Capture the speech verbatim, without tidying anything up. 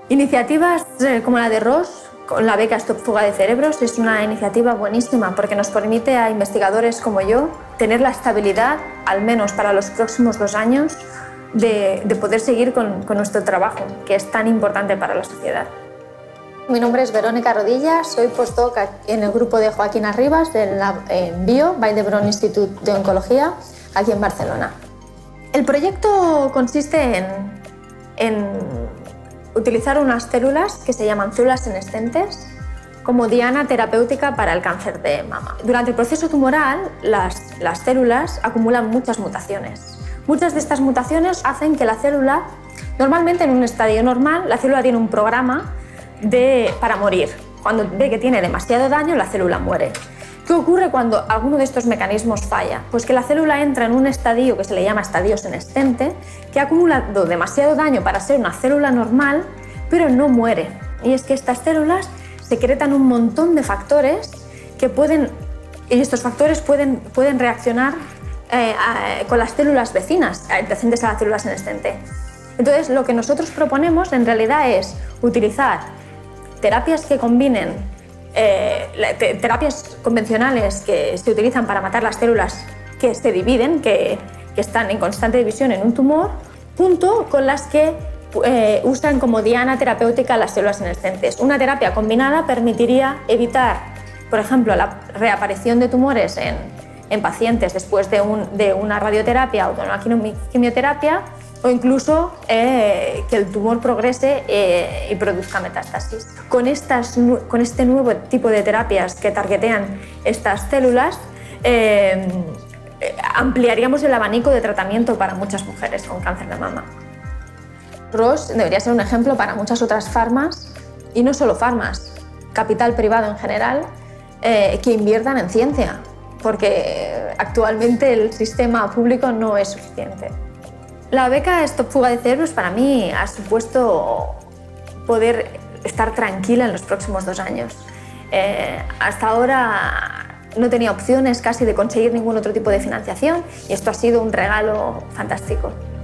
Iniciativas eh, como la de Ross, con la beca Stop Fuga de Cerebros, es una iniciativa buenísima porque nos permite a investigadores como yo tener la estabilidad, al menos para los próximos dos años, de, de poder seguir con, con nuestro trabajo, que es tan importante para la sociedad. Mi nombre es Verónica Rodilla, soy postdoc en el grupo de Joaquín Arribas en, la, en Bio, Vall d'Hebron Institut de Oncología, aquí en Barcelona. El proyecto consiste en, en utilizar unas células que se llaman células senescentes como diana terapéutica para el cáncer de mama. Durante el proceso tumoral, las, las células acumulan muchas mutaciones. Muchas de estas mutaciones hacen que la célula, normalmente en un estadio normal, la célula tiene un programa de, para morir. Cuando ve que tiene demasiado daño, la célula muere. ¿Qué ocurre cuando alguno de estos mecanismos falla? Pues que la célula entra en un estadio que se le llama estadio senescente, que ha acumulado demasiado daño para ser una célula normal, pero no muere. Y es que estas células secretan un montón de factores que pueden, y estos factores pueden, pueden reaccionar eh, a, con las células vecinas, adyacentes a la célula senescente. Entonces, lo que nosotros proponemos en realidad es utilizar terapias que combinen eh, te, terapias convencionales que se utilizan para matar las células que se dividen, que, que están en constante división en un tumor, junto con las que eh, usan como diana terapéutica las células senescentes. Una terapia combinada permitiría evitar, por ejemplo, la reaparición de tumores en, en pacientes después de, un, de una radioterapia o de una quimioterapia, o incluso eh, que el tumor progrese eh, y produzca metástasis. Con, estas, con este nuevo tipo de terapias que targetean estas células, eh, ampliaríamos el abanico de tratamiento para muchas mujeres con cáncer de mama. Ross debería ser un ejemplo para muchas otras farmas, y no solo farmas, capital privado en general, eh, que inviertan en ciencia, porque actualmente el sistema público no es suficiente. La beca Stop Fuga de Cerebros para mí ha supuesto poder estar tranquila en los próximos dos años. Eh, hasta ahora no tenía opciones casi de conseguir ningún otro tipo de financiación y esto ha sido un regalo fantástico.